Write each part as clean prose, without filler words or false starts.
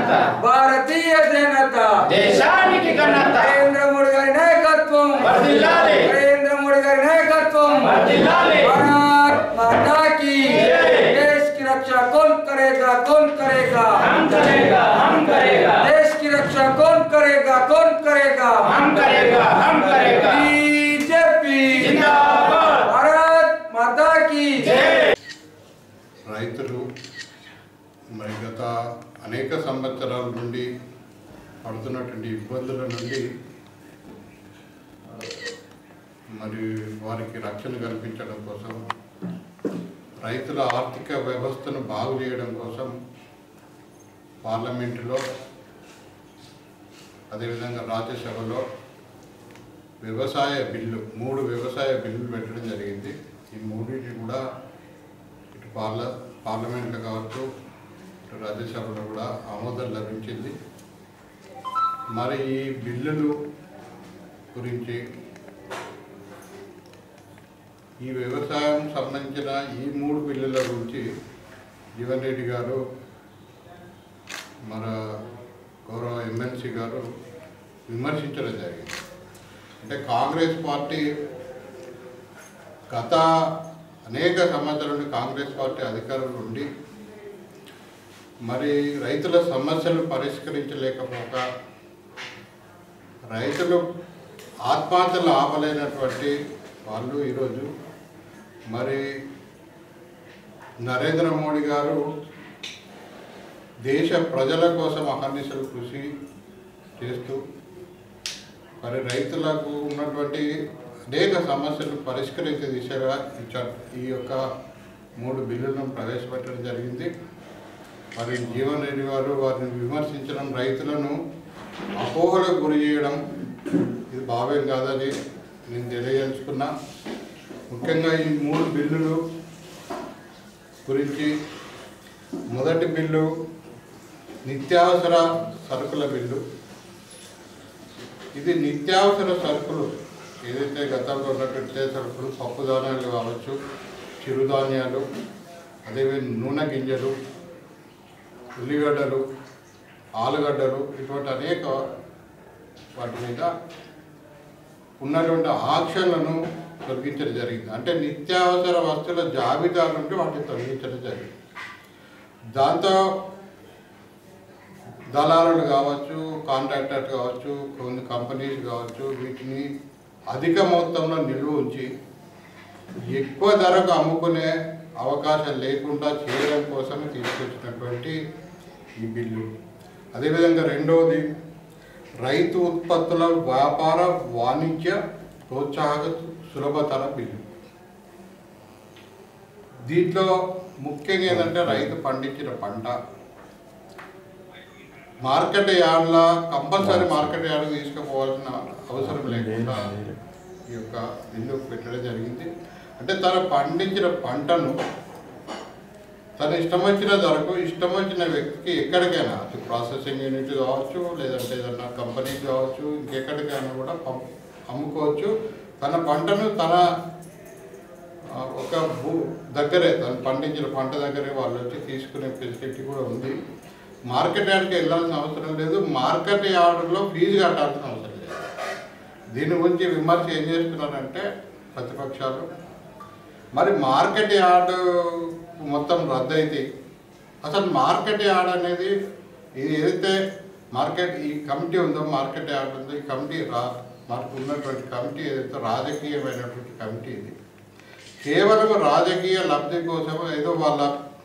ఘనత భారతీయ జనత దేశానికి ఘనత నరేంద్ర మోడీ గారి నాయకత్వం వర్ధిల్లాలి నరేంద్ర మోడీ గారి నాయకత్వం వర్ధిల్లాలి भारत माता की देश की रक्षा कौन करेगा हम करेगा देश की रक्षा कौन करेगा हम करेगा बीजेपी जिंदाबाद भारत माता की రైతులు మరి గత అనేక సంవత్సరాల నుండి పడుతున్నటువంటి ఇబ్బందుల నుండి మరి వారికి రక్షణ కల్పించడం కోసం రైతుల ఆర్థిక వ్యవస్థను బాగు చేయడం కోసం పార్లమెంటులో అదేవిధంగా రాజ్యసభలో వ్యవసాయ బిల్లు 3 వ్యవసాయ బిల్లులు పెట్టడం జరిగింది. ఈ మూడింటి కూడా ఇటు పార్లమెంట్లో కావచ్చు ఇటు రాజ్యసభలో కూడా ఆమోదం లభించింది. మరి ఈ బిల్లులు గురించి ఈ వ్యవసాయం సంబంధించిన ఈ 3 బిల్లుల గురించి జీవన్ రెడ్డి గారు మన గౌరవ ఎమ్మెల్సీ గారు విమర్శించడం జరిగింది. అంటే కాంగ్రెస్ పార్టీ గత అనేక సంవత్సరాల నుండి కాంగ్రెస్ పార్టీ అధికారంలో ఉండి మరి రైతుల సమస్యలు పరిష్కరించలేకపోక రైతులు ఆత్మహత్యలు ఆపలేనటువంటి వాళ్ళు ఈరోజు మరి నరేంద్ర మోడీ గారు దేశ ప్రజల కోసం అహర్నిశలు కృషి చేస్తూ మరి రైతులకు ఉన్నటువంటి అనేక సమస్యలు పరిష్కరించే దిశగా ఈ యొక్క 3 బిల్లులను ప్రవేశపెట్టడం జరిగింది. మరి జీవన్ రెడ్డి గారు వారిని విమర్శించడం, రైతులను అపోహలకు గురి చేయడం ఇది భావ్యం కాదని నేను తెలియజేసుకున్నా. ముఖ్యంగా ఈ 3 బిల్లులు గురించి మొదటి బిల్లు నిత్యావసర సరుకుల బిల్లు. ఇది నిత్యావసర సరుకులు ఏదైతే గతంలో ఉన్నటువంటి సరుకులు పప్పు ధాన్యాలు కావచ్చు, చిరుధాన్యాలు, అదేవిధంగా నూనె గింజలు, ఉల్లిగడ్డలు, ఆలుగడ్డలు ఇటువంటి అనేక వాటి మీద ఉన్నటువంటి ఆంక్షలను తొలగించడం జరిగింది. అంటే నిత్యావసర వస్తువుల జాబితా నుండి వాటిని తొలగించడం జరిగింది. దాంతో దళారులు కావచ్చు, కాంట్రాక్టర్ కావచ్చు, కొన్ని కంపెనీస్ కావచ్చు, వీటిని అధిక మొత్తంలో నిల్వ ఉంచి ఎక్కువ ధరకు అమ్ముకునే అవకాశం లేకుండా చేయడం కోసమే తీసుకొచ్చినటువంటి ఈ బిల్లు. అదేవిధంగా రెండవది రైతు ఉత్పత్తుల వ్యాపార వాణిజ్య ప్రోత్సాహక సులభతర బిల్లు. దీంట్లో ముఖ్యంగా ఏంటంటే రైతు పండించిన పంట మార్కెట్ యార్డ్ల కంపల్సరీ మార్కెట్ యార్డ్ తీసుకుపోవాల్సిన అవసరం లేకుండా ఈ యొక్క బిల్లు పెట్టడం జరిగింది. అంటే తను పండించిన పంటను తన ఇష్టం వచ్చిన ధరకు ఇష్టం వచ్చిన వ్యక్తికి ఎక్కడికైనా అది ప్రాసెసింగ్ యూనిట్ కావచ్చు, లేదంటే ఏదన్నా కంపెనీ కావచ్చు, ఇంకెక్కడికైనా కూడా అమ్ముకోవచ్చు. తన పంటను తన ఒక దగ్గరే తను పండించిన పంట దగ్గరే వాళ్ళు వచ్చి తీసుకునే ఫెసిలిటీ కూడా ఉంది. మార్కెట్ యార్డ్కి వెళ్ళాల్సిన అవసరం లేదు, మార్కెట్ యార్డులో ఫీజు కట్టాల్సిన అవసరం లేదు. దీని గురించి విమర్శ ఏం చేస్తున్నారంటే ప్రతిపక్షాలు, మరి మార్కెట్ యార్డు మొత్తం రద్దు అయితే అసలు మార్కెట్ యార్డ్ అనేది ఇది ఏదైతే మార్కెట్ ఈ కమిటీ ఉందో, మార్కెట్ యార్డ్ ఉందో, ఈ కమిటీ మనకు ఉన్నటువంటి కమిటీ ఏదైతే రాజకీయమైనటువంటి కమిటీ ఇది కేవలం రాజకీయ లబ్ధి కోసం ఏదో వాళ్ళ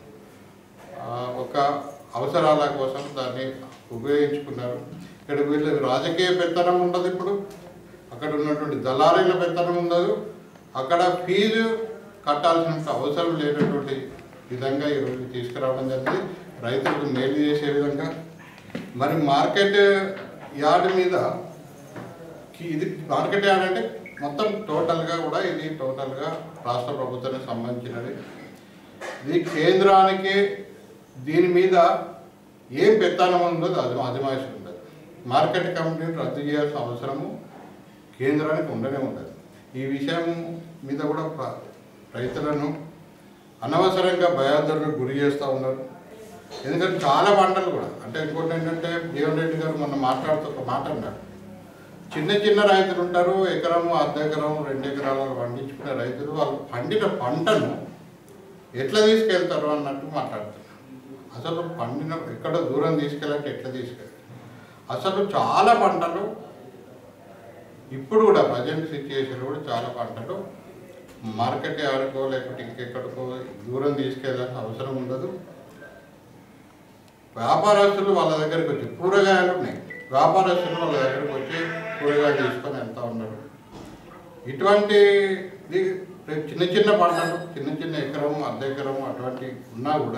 ఒక అవసరాల కోసం దాన్ని ఉపయోగించుకున్నారు. ఇక్కడ వీళ్ళు రాజకీయ పెత్తనం ఉండదు, ఇప్పుడు అక్కడ ఉన్నటువంటి దళారీల పెత్తనం ఉండదు, అక్కడ ఫీజు కట్టాల్సిన అవసరం లేనటువంటి విధంగా ఈరోజు తీసుకురావడం జరిగింది, రైతులకు మేలు చేసే విధంగా. మరి మార్కెట్ యార్డ్ మీద ఇది మార్కెట్ యార్డ్ అంటే మొత్తం టోటల్గా కూడా ఇది టోటల్గా రాష్ట్ర ప్రభుత్వానికి సంబంధించినది. ఇది కేంద్రానికి దీని మీద ఏం పెత్తనం ఉండదు, అది అజమాయిషి ఉండదు. మార్కెట్ కమిటీని రద్దు చేయాల్సిన అవసరము కేంద్రానికి ఉండనే ఉండదు. ఈ విషయం మీద కూడా రైతులను అనవసరంగా భయాందోళనకు గురి చేస్తూ ఉన్నారు. ఎందుకంటే చాలా పంటలు కూడా అంటే ఇంకోటి ఏంటంటే జీవన్ రెడ్డి గారు మొన్న మాట్లాడుతూ ఒక మాట అన్నారు, చిన్న చిన్న రైతులు ఉంటారు, ఎకరము అర్ధ ఎకరం 2 ఎకరాలు పండించుకునే రైతులు వాళ్ళు పండిన పంటను ఎట్లా తీసుకెళ్తారు అన్నట్టు మాట్లాడుతారు. అసలు పండిన ఎక్కడో దూరం తీసుకెళ్ళాలంటే ఎట్లా తీసుకెళ్ళాలి? అసలు చాలా పంటలు ఇప్పుడు కూడా ప్రజెంట్ సిచ్యుయేషన్ కూడా చాలా పంటలు మార్కెట్ ఆడుకో లేకపోతే ఇంకెక్కడికో దూరం తీసుకెళ్ళాల్సిన అవసరం ఉండదు. వ్యాపారస్తులు వాళ్ళ దగ్గరికి వచ్చి కూరగాయలు ఉన్నాయి, వ్యాపారస్తులు వాళ్ళ దగ్గరికి వచ్చి కూరగాయలు తీసుకొని వెళ్తూ ఉన్నారు. ఇటువంటి చిన్న చిన్న పంటలు చిన్న చిన్న ఎకరం అర్ధ ఎకరం అటువంటి ఉన్నా కూడా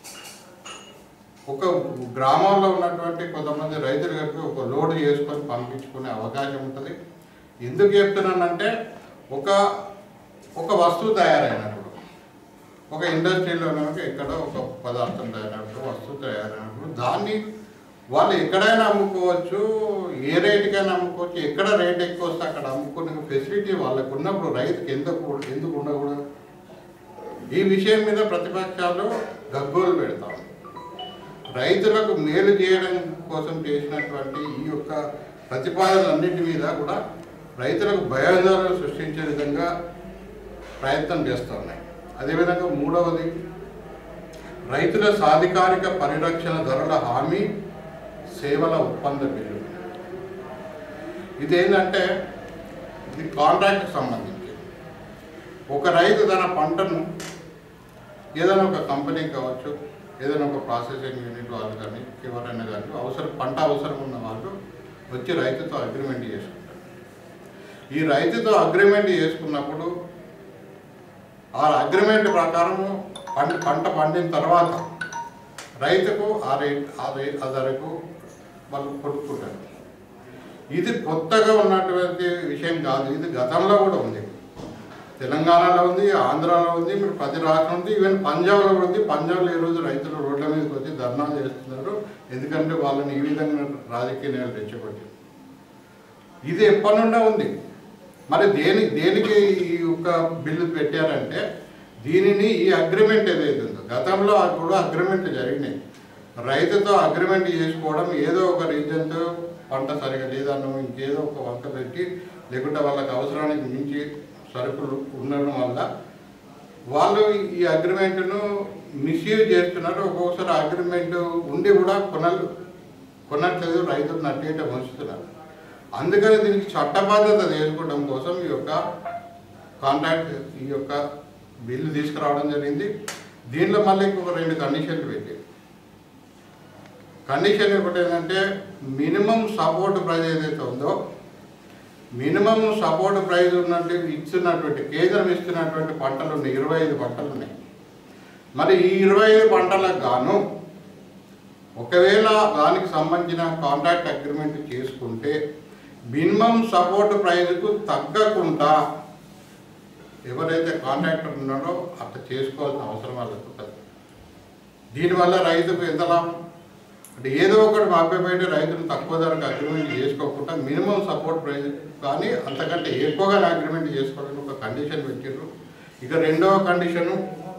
ఒక గ్రామంలో ఉన్నటువంటి కొంతమంది రైతులు కలిపి ఒక లోడ్ చేసుకొని పంపించుకునే అవకాశం ఉంటుంది. ఎందుకు చెప్తున్నానంటే ఒక వస్తువు తయారైనప్పుడు ఒక ఇండస్ట్రీలోనే ఎక్కడో ఒక పదార్థం తయారైనప్పుడు వస్తువు తయారైనప్పుడు దాన్ని వాళ్ళు ఎక్కడైనా అమ్ముకోవచ్చు, ఏ రేటుకైనా అమ్ముకోవచ్చు. ఎక్కడ రేట్ ఎక్కువ వస్తే అక్కడ అమ్ముకునే ఫెసిలిటీ వాళ్ళకు ఉన్నప్పుడు రైతుకి ఎందుకు ఉండకూడదు? ఈ విషయం మీద ప్రతిపక్షాలు గగ్గోలు పెడతాం. రైతులకు మేలు చేయడం కోసం చేసినటువంటి ఈ యొక్క ప్రతిపాదనలన్నింటి మీద కూడా రైతులకు భయోందోళన సృష్టించే విధంగా ప్రయత్నం చేస్తూ ఉన్నాయి. అదేవిధంగా మూడవది రైతుల సాధికారిక పరిరక్షణ ధరల హామీ సేవల ఒప్పంద బిల్లు. ఇదేంటంటే ఇది కాంట్రాక్ట్కి సంబంధించి ఒక రైతు తన పంటను ఏదైనా ఒక కంపెనీ కావచ్చు, ఏదైనా ఒక ప్రాసెసింగ్ యూనిట్ వాళ్ళు కానీ ఎవరైనా కానీ పంట అవసరం ఉన్న వాళ్ళు వచ్చి రైతుతో అగ్రిమెంట్ చేసుకుంటారు. ఈ రైతుతో అగ్రిమెంట్ చేసుకున్నప్పుడు ఆ అగ్రిమెంట్ ప్రకారము పంట పండిన తర్వాత రైతుకు ఆ ధరకు వాళ్ళు కొట్టుకుంటారు. ఇది కొత్తగా ఉన్నటువంటి విషయం కాదు, ఇది గతంలో కూడా ఉంది. తెలంగాణలో ఉంది, ఆంధ్రాలో ఉంది, ఇప్పుడు 10 రాష్ట్రం ఉంది, ఈవెన్ పంజాబ్లో కూడా ఉంది. పంజాబ్లో ఈరోజు రైతులు రోడ్ల మీదకి వచ్చి ధర్నాలు చేస్తున్నారు, ఎందుకంటే వాళ్ళని ఈ విధంగా రాజకీయ నేతలు రెచ్చగొట్టి. ఇది ఎప్పటి నుండో ఉంది. మరి దేనికి ఈ యొక్క బిల్లు పెట్టారంటే దీనిని ఈ అగ్రిమెంట్ ఏదైతే ఉందో గతంలో కూడా అగ్రిమెంట్ జరిగినాయి. రైతుతో అగ్రిమెంట్ చేసుకోవడం, ఏదో ఒక రీజన్తో పంట సరిగా లేదన్నో ఇంకేదో ఒక వంక పెట్టి లేకుంటే వాళ్ళకి అవసరానికి మించి సరుకులు ఉండడం వల్ల వాళ్ళు ఈ అగ్రిమెంట్ను మిస్యూజ్ చేస్తున్నారు. ఒక్కొక్కసారి అగ్రిమెంట్ ఉండి కూడా కొనట్లేదు, రైతులు నట్టేట ఉంచుతున్నారు. అందుకని దీనికి చట్టబద్ధత చేసుకోవడం కోసం ఈ యొక్క బిల్లు తీసుకురావడం జరిగింది. దీనిలో మళ్ళీ ఇంకొక 2 కండిషన్లు పెట్టి, కండిషన్ ఒకటి ఏంటంటే మినిమం సపోర్ట్ ప్రైస్ ఏదైతే ఉందో మినిమం సపోర్ట్ ప్రైస్ ఇస్తున్నటువంటి కేంద్రం ఇస్తున్నటువంటి పంటలు ఉన్నాయి, 25 పంటలు ఉన్నాయి. మరి ఈ 25 పంటలకు గాను ఒకవేళ దానికి సంబంధించిన కాంట్రాక్ట్ అగ్రిమెంట్ చేసుకుంటే మినిమం సపోర్ట్ ప్రైజ్కు తగ్గకుండా ఎవరైతే కాంట్రాక్టర్ ఉన్నారో అట్లా చేసుకోవాల్సిన అవసరం వాళ్ళకు ఉంటుంది. దీనివల్ల రైతుకు ఎంత లాభం అంటే ఏదో ఒకటి మాపేబయట రైతులు తక్కువ ధరకు అగ్రిమెంట్ చేసుకోకుండా మినిమం సపోర్ట్ ప్రైజ్ కానీ అంతకంటే ఎక్కువగా అగ్రిమెంట్ చేసుకోవాలని ఒక కండిషన్ పెట్టారు. ఇక రెండవ కండిషను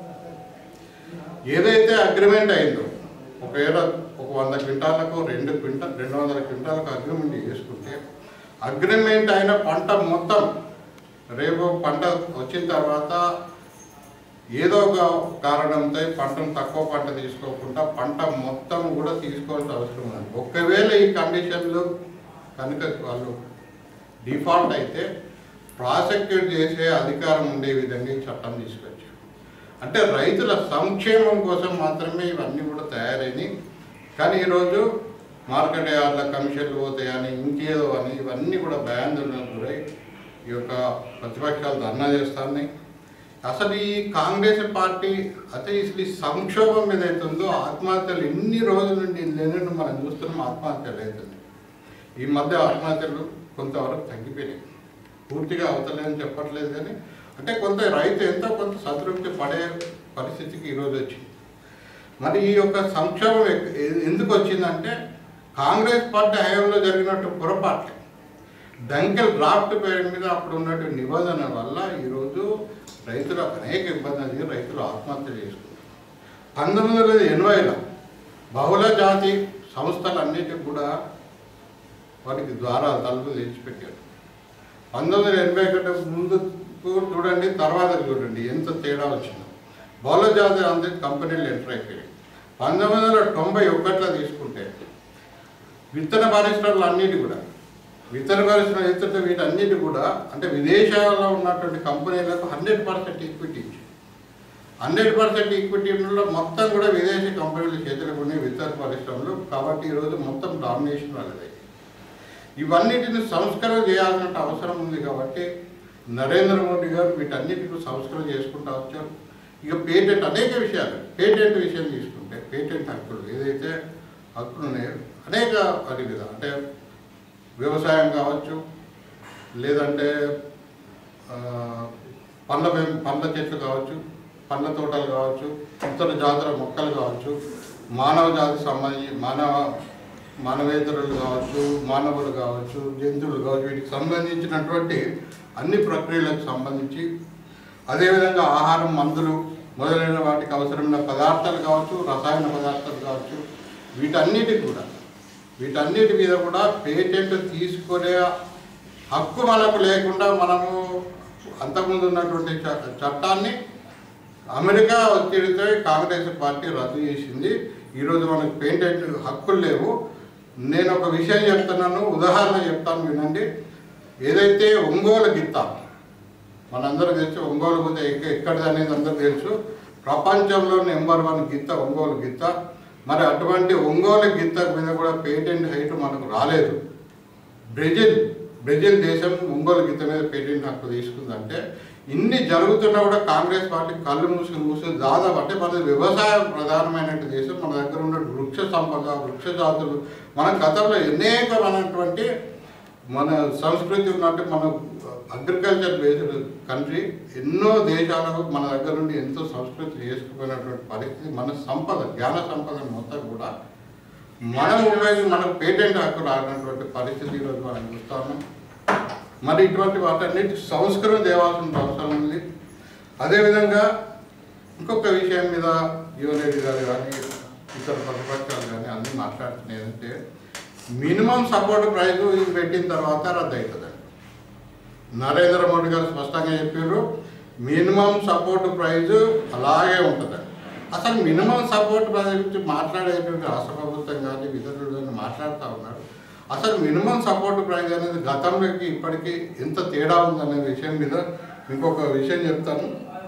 ఏదైతే అగ్రిమెంట్ అయిందో ఒకవేళ ఒక 100 క్వింటాలకు 200 క్వింటాలకు అగ్రిమెంట్ చేసుకుంటే అగ్రిమెంట్ అయిన పంట మొత్తం రేపు పంట వచ్చిన తర్వాత ఏదో ఒక కారణంతో పంటను తక్కువ పంట తీసుకోకుండా పంట మొత్తం కూడా తీసుకోవాల్సిన అవసరం ఉంది. ఒకవేళ ఈ కండిషన్లు కనుక వాళ్ళు డిఫాల్ట్ అయితే ప్రాసిక్యూట్ చేసే అధికారం ఉండే విధంగా ఈ చట్టం తీసుకొచ్చారు. అంటే రైతుల సంక్షేమం కోసం మాత్రమే ఇవన్నీ కూడా తయారైనవి. కానీ ఈరోజు మార్కెట్ యార్డ్ల కమిషన్లు పోతాయని ఇంకేదో అని ఇవన్నీ కూడా భయాందోళనకు గురై ఈ యొక్క ప్రతిపక్షాలు ధర్నా చేస్తున్నాయి. అసలు ఈ కాంగ్రెస్ పార్టీ అసలు ఈ సంక్షోభం ఏదైతే ఉందో ఆత్మహత్యలు ఎన్ని రోజుల నుండి లేనట్టు మనం చూస్తున్నాం. ఆత్మహత్యలు అవుతుంది. ఈ మధ్య ఆత్మహత్యలు కొంతవరకు తగ్గిపోయినాయి, పూర్తిగా అవుతలేదని చెప్పట్లేదు. కానీ అంటే కొంత రైతు ఎంతో కొంత సంతృప్తి పడే పరిస్థితికి ఈరోజు వచ్చింది. మరి ఈ యొక్క సంక్షోభం ఎందుకు వచ్చిందంటే కాంగ్రెస్ పార్టీ హయాంలో జరిగినట్టు పొరపాట్లు డంకెల్ డ్రాఫ్ట్ పేరు మీద అప్పుడు ఉన్నటువంటి నిబంధన వల్ల ఈరోజు రైతులకు అనేక ఇబ్బందులు, రైతులు ఆత్మహత్య చేసుకున్నారు. 1980లో బహుళ జాతి సంస్థలన్నిటికి కూడా వాటికి ద్వారా తలుపులు తెచ్చిపెట్టారు. 1981 ముందు చూడండి, తర్వాత చూడండి ఎంత తేడా వచ్చిందో. బహుళ జాతి అంతే కంపెనీలు ఎంటర్ అయిపోయాయి. 1991లో తీసుకుంటే విత్తన పరిశ్రమలు అన్నిటి కూడా వీటన్నిటి కూడా అంటే విదేశాల్లో ఉన్నటువంటి కంపెనీలకు 100% ఈక్విటీ ఇచ్చి 100% ఈక్విటీలో మొత్తం కూడా విదేశీ కంపెనీల చేతులకు ఉన్నాయి విత్తన పరిశ్రమలు. కాబట్టి ఈరోజు మొత్తం డామినేషన్ వాళ్ళది. ఇవన్నిటిని సంస్కరణ చేయాల్సిన అవసరం ఉంది. కాబట్టి నరేంద్ర మోడీ గారు వీటన్నిటిని సంస్కరణ చేసుకుంటూ వచ్చారు. ఇక పేటెంట్ అనేక విషయాలు, పేటెంట్ విషయం తీసుకుంటే పేటెంట్ హక్కులు ఏదైతే హక్కులు ఉన్నాయో అనేక వాటి మీద అంటే వ్యవసాయం కావచ్చు, లేదంటే పండ్ల చెట్లు కావచ్చు, పండ్ల తోటలు కావచ్చు, ఇతర జాతుల మొక్కలు కావచ్చు, మానవ జాతికి సంబంధించి మానవేతరులు కావచ్చు, మానవులు కావచ్చు, జంతువులు కావచ్చు, వీటికి సంబంధించినటువంటి అన్ని ప్రక్రియలకు సంబంధించి, అదేవిధంగా ఆహారం, మందులు మొదలైన వాటికి అవసరమైన పదార్థాలు కావచ్చు, రసాయన పదార్థాలు కావచ్చు, వీటన్నిటి మీద కూడా పేటెంట్ తీసుకునే హక్కు మనకు లేకుండా మనము అంతకుముందు ఉన్నటువంటి చట్టాన్ని అమెరికా ఒత్తిడితో కాంగ్రెస్ పార్టీ రద్దు చేసింది. ఈరోజు మనకు పేటెంట్ హక్కులు లేవు. నేను ఒక విషయం చెప్తున్నాను, ఉదాహరణ చెప్తాను వినండి. ఏదైతే ఒంగోలు గిత్త మనందరూ తెలుసు, ఒంగోలు గిత్త ఎక్కడిది అనేది అందరూ తెలుసు. ప్రపంచంలో నెంబర్ 1 గిత్త ఒంగోలు గిత్త. మరి అటువంటి ఒంగోలు గిత్త మీద కూడా పేటెంట్ హైట్ మనకు రాలేదు. బ్రెజిల్ దేశం ఒంగోలు గిత్త మీద పేటెంట్ హక్కు తీసుకుందంటే ఇన్ని జరుగుతున్నా కూడా కాంగ్రెస్ పార్టీ కళ్ళు మూసుకుని దాదాపు అంటే మన వ్యవసాయం ప్రధానమైన దేశం. మన దగ్గర ఉన్న వృక్ష సంపద, వృక్ష జాతులు మన గతంలో అనేకమైనటువంటి మన సంస్కృతి ఉన్నట్టు మన అగ్రికల్చర్ బేస్డ్ కంట్రీ. ఎన్నో దేశాలకు మన దగ్గర నుండి ఎంతో సంస్కృతి చేసుకుపోయినటువంటి పరిస్థితి. మన సంపద, జ్ఞాన సంపద మొత్తం కూడా మనం ఉపయోగించి మనకు పేటెంట్ హక్కు రానటువంటి పరిస్థితి ఈరోజు మనం చూస్తాము. మరి ఇటువంటి వాటన్నిటి సంస్కరణ తేవాల్సిన అవసరం ఉంది. అదేవిధంగా ఇంకొక విషయం మీద జీవన్ రెడ్డి గారు కానీ ఇతర ప్రతిపక్షాలు కానీ అన్నీ మాట్లాడుతున్నాయి. ఏంటంటే మినిమం సపోర్ట్ ప్రైస్ ఇది పెట్టిన తర్వాత రద్దు అవుతుందండి. నరేంద్ర మోడీ గారు స్పష్టంగా చెప్పారు, మినిమం సపోర్ట్ ప్రైజ్ అలాగే ఉంటుందండి. అసలు మినిమం సపోర్ట్ ప్రైజ్ గురించి మాట్లాడేటువంటి రాష్ట్ర ప్రభుత్వం కానీ ఇతరులు కానీ మాట్లాడుతూ ఉన్నారు. అసలు మినిమం సపోర్ట్ ప్రైజ్ అనేది గతంలోకి ఇప్పటికీ ఎంత తేడా ఉందనే విషయం మీద ఇంకొక విషయం చెప్తాను.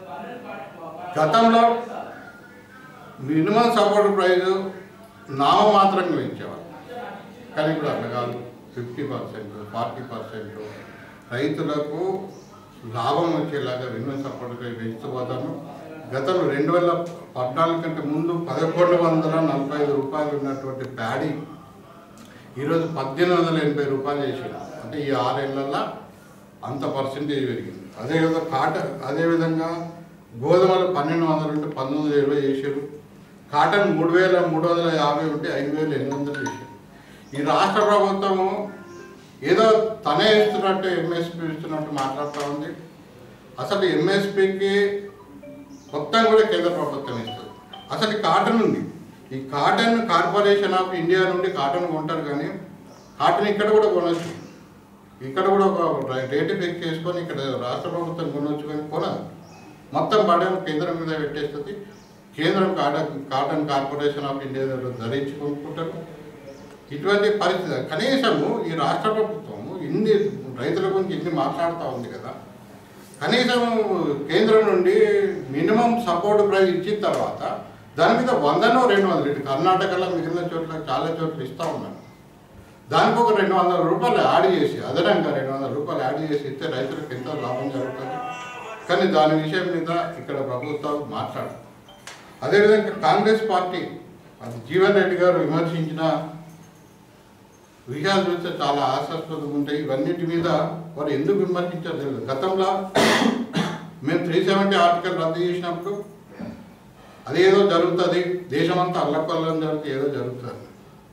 గతంలో మినిమం సపోర్ట్ ప్రైజ్ నామమాత్రంగా ఇచ్చేవాళ్ళు, కానీ ఇప్పుడు అట్లా కాదు. 50%, 40% రైతులకు లాభం వచ్చేలాగా మినిమం సపోర్ట్ ప్రైజ్ పెంచుతూ పోతాను. గతంలో 2014 కంటే ముందు 1145 రూపాయలు ఉన్నటువంటి ప్యాడీ ఈరోజు 1880 రూపాయలు చేసాడు. అంటే ఈ 6 ఏళ్లలో అంత పర్సెంటేజ్ పెరిగింది. అదేవిధంగా గోధుమలు 1200 ఉంటే 1920 చేశారు. కాటన్ 3350 ఉంటే 5800 చేశారు. ఈ రాష్ట్ర ప్రభుత్వము ఏదో తనే ఇస్తున్నట్టు ఎంఎస్పీ ఇస్తున్నట్టు మాట్లాడుతూ ఉంది. అసలు ఎంఎస్పీకి మొత్తం కూడా కేంద్ర ప్రభుత్వం ఇస్తుంది. అసలు కాటన్ ఉంది, ఈ కాటన్ కార్పొరేషన్ ఆఫ్ ఇండియా నుండి కాటన్ కొంటారు, కానీ కాటన్ ఇక్కడ కూడా కొనవచ్చు. ఇక్కడ కూడా ఒక రేటు ఫిక్స్ చేసుకొని ఇక్కడ రాష్ట్ర ప్రభుత్వం కొనవచ్చు, కానీ కొనదు. మొత్తం పడేమో కేంద్రం మీద పెట్టేస్తుంది. కేంద్రం కాటన్ కార్పొరేషన్ ఆఫ్ ఇండియా ధరించి కొనుక్కుంటారు. ఇటువంటి పరిస్థితి కనీసము ఈ రాష్ట్ర ప్రభుత్వము ఇన్ని రైతుల గురించి ఇన్ని మాట్లాడుతూ ఉంది కదా, కనీసం కేంద్రం నుండి మినిమం సపోర్ట్ ప్రైస్ ఇచ్చిన తర్వాత దాని మీద 100నో 200 ఇటు కర్ణాటకలో మిగిలిన చోట్ల చాలా చోట్ల ఇస్తూ ఉన్నాను. దానికి ఒక 200 రూపాయలు యాడ్ చేసి, అదనంగా 200 రూపాయలు యాడ్ చేసి ఇస్తే రైతులకు ఎంతో లాభం జరుగుతుంది. కానీ దాని విషయం మీద ఇక్కడ ప్రభుత్వాలు మాట్లాడు. అదేవిధంగా కాంగ్రెస్ పార్టీ అది జీవన్ రెడ్డి గారు విమర్శించిన విషయాలు చూస్తే చాలా ఆశాస్పదంగా ఉంటాయి. ఇవన్నిటి మీద వారు ఎందుకు విమర్శించారు తెలియదు. గతంలో మేము 370 ఆర్టికల్ రద్దు చేసినప్పుడు అదేదో జరుగుతుంది, దేశమంతా అల్లకొల్లం జరిగితే ఏదో జరుగుతుంది.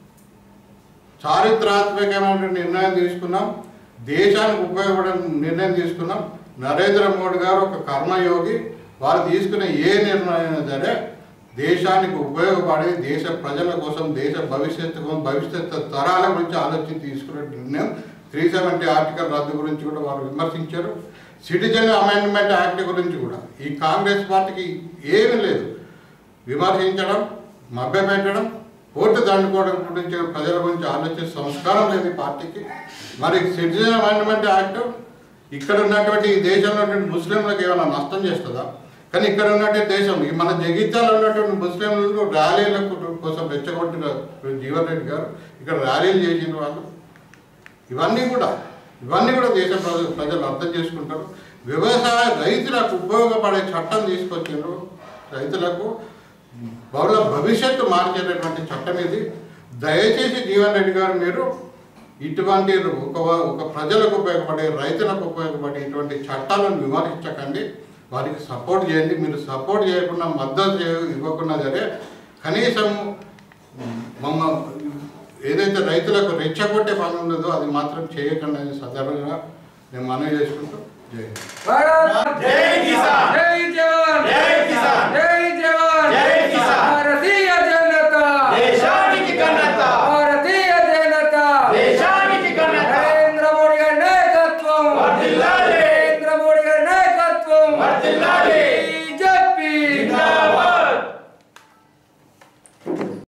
చారిత్రాత్మకమైన నిర్ణయం తీసుకున్నాం, దేశానికి ఉపయోగపడే నిర్ణయం తీసుకున్నాం. నరేంద్ర మోడీ గారు ఒక కర్మయోగి, వారు తీసుకునే ఏ నిర్ణయం సరే దేశానికి ఉపయోగపడే దేశ ప్రజల కోసం దేశ భవిష్యత్తు తరాల గురించి ఆలోచించి తీసుకున్న నిర్ణయం 370 ఆర్టికల్ రద్దు గురించి కూడా వారు విమర్శించారు. సిటిజన్ అమెండ్మెంట్ యాక్ట్ గురించి కూడా ఈ కాంగ్రెస్ పార్టీకి ఏమీ లేదు. విమర్శించడం, మభ్యపెట్టడం, ఓటు దండుకోవడం గురించి ప్రజల గురించి ఆలోచించే సంస్కారం లేదు ఈ పార్టీకి. మరి సిటిజన్ అమెండ్మెంట్ యాక్ట్ ఇక్కడ ఉన్నటువంటి ఈ దేశంలో ఉన్నటువంటి ముస్లింలకు ఏమైనా నష్టం చేస్తుందా? కానీ ఇక్కడ ఉన్నటువంటి దేశం మన జగిత్యాలలో ఉన్నటువంటి ముస్లింలు ర్యాలీల కోసం రెచ్చగొట్టిన జీవన్ రెడ్డి గారు ఇక్కడ ర్యాలీలు చేసిన వాళ్ళు ఇవన్నీ కూడా దేశ ప్రజలు అర్థం చేసుకుంటారు. రైతులకు ఉపయోగపడే చట్టం తీసుకొచ్చారు. రైతులకు భవిష్యత్తు మార్చేటటువంటి చట్టం ఇది. దయచేసి జీవన్ రెడ్డి గారు మీరు ఇటువంటి ఒక ప్రజలకు ఉపయోగపడే రైతులకు ఉపయోగపడే ఇటువంటి చట్టాలను విమర్శించకండి, వారికి సపోర్ట్ చేయండి. మీరు సపోర్ట్ చేయకుండా మద్దతు ఇవ్వకుండా సరే కనీసం ఏదైతే రైతులకు రెచ్చగొట్టే పని ఉన్నదో అది మాత్రం చేయకుండా సందర్భంగా నేను మనవి చేసుకుంటూ జై भारत जय किसान जय